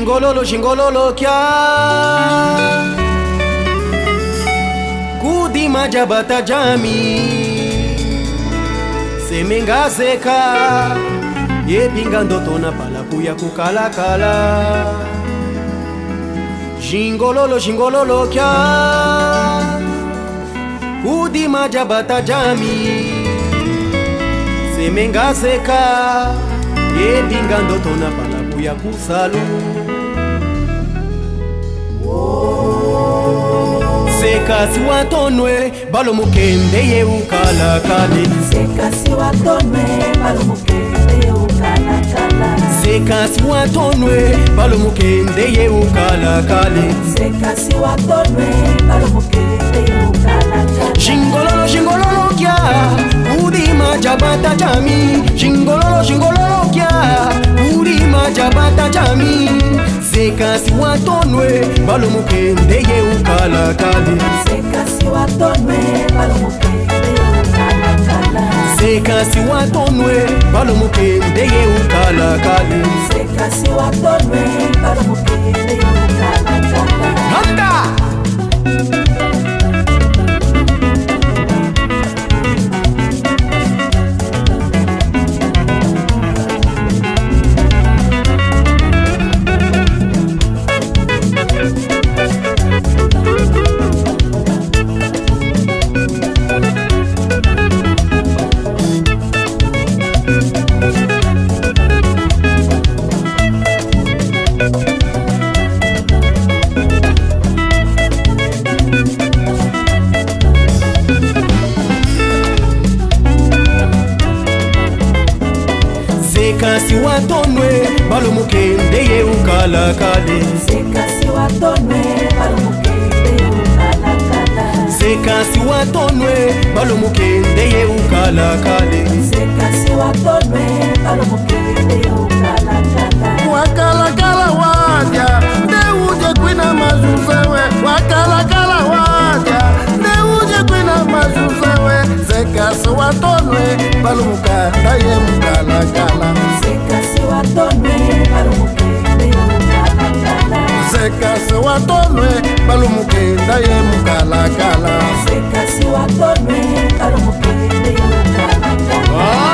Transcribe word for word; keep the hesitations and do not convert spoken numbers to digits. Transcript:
Jingololo, jingololo kya Kudi majabata jami Semenga seka Yepinga ndoto na palaku ya kukala kala Jingololo, jingololo kya Kudi majabata jami Semenga seka Yepinga ndoto na palaku ya kusalu Seka si watonwe balo mukende ye ukala kale Seka si watonwe balo mukende ye ukala kala Seka si watonwe balo mukende ye ukala kale Seka si watonwe balo mukende ye ukala kala Jingololo jingololo kya Udi majabata jami Jingololo jingololo kya Udi majabata jami Seka si watonwe balo mukende ye ukala kale Seka si watonwe balo mukende ye ukala kala Seka si watonwe balo mukende ye ukala kale Seka si watonwe balo mukende ye ukala kala Handa! Seka si watonwe balo mukende ye ukala kale Seka si watonwe balo mukende ye ukala kala Seka si watonwe balo mukende ye ukala kale Seka si watonwe balo mukende ye ukala kala Wakala kala waja ne uje kwina mazuzewe Wakala kala waja ne uje kwina mazuzewe Seka si watonwe balo mukanda ye mukala kala Seka si watonwe balo mukende ye ukala kala Seka si watonwe balo mukenda ye mukala kala Seka si watonwe balo mukende ye ukala kala